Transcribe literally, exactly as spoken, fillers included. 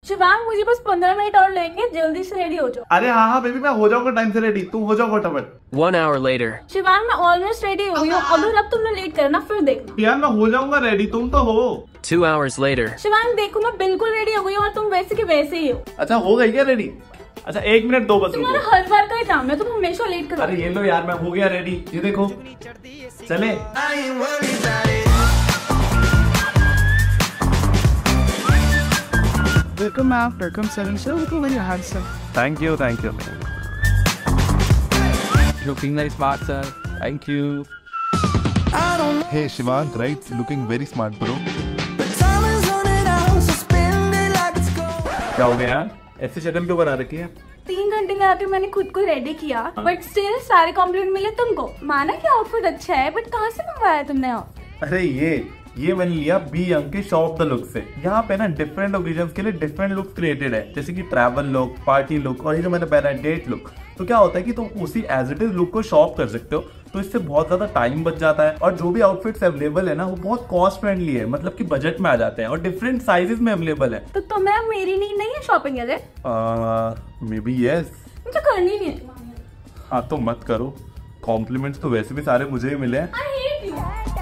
शिवांग मुझे बस पंद्रह मिनट और लेंगे, जल्दी से रेडी हो जाओ। अरे हाँ हाँ बेबी, मैं हो जाऊंगा टाइम से रेडी, तुम हो जाओ फटाफट। One hour later. शिवांग मैं ऑलमोस्ट रेडी हो गई हूँ, अगर अब तुमने लेट करना फिर देखना। यार मैं हो जाऊंगा रेडी, तुम तो हो। Two hours later. शिवांग देखो मैं बिल्कुल रेडी हो गई हूँ और तुम वैसे के वैसे ही हो। अच्छा हो गई क्या रेडी? अच्छा एक मिनट दो बस तुम्हारा रुको। हर बार का ही काम है, तुम हमेशा लेट करो। अरे ये लो यार, मैं हो गया रेडी, ये देखो चले। Welcome ma'am, welcome sir, and sir looking very handsome. Thank you thank you. Looking very smart sir, thank you. Hey Shivang, right? Looking very smart, bro. क्या हो गया यार, ऐसी शक्ल क्यों बना रखी है? तीन घंटे में आके मैंने खुद को रेडी किया, बट स्टिल सारे कॉम्प्लीमेंट मिले तुमको। माना कि आउटफिट अच्छा है, बट कहाँ से मंगवाया तुमने आउटफिट? अरे ये ये मैंने लिया बीयंग के शॉप द लुक से। यहाँ पे ना डिफरेंट ओकेजन्स के लिए डिफरेंट लुक क्रिएटेड है, जैसे कि ट्रैवल लुक, पार्टी लुक, और ये जो मैंने पहना है डेट लुक। तो क्या होता है कि तुम उसी एज इट इज लुक को शॉप कर सकते हो, तो इससे बहुत ज्यादा टाइम बच जाता है। और जो भी आउटफिट्स अवेलेबल है ना, वो बहुत कॉस्ट फ्रेंडली है, मतलब कि बजट में आ जाते हैं और डिफरेंट साइजेस में अवेलेबल है। तो तुम्हें मेरी नीड नहीं है शॉपिंग के लिए? Maybe yes. मुझे करनी नहीं है। हाँ तो मत करो, कॉम्प्लीमेंट्स तो वैसे भी सारे मुझे ही मिले हैं। I hate you.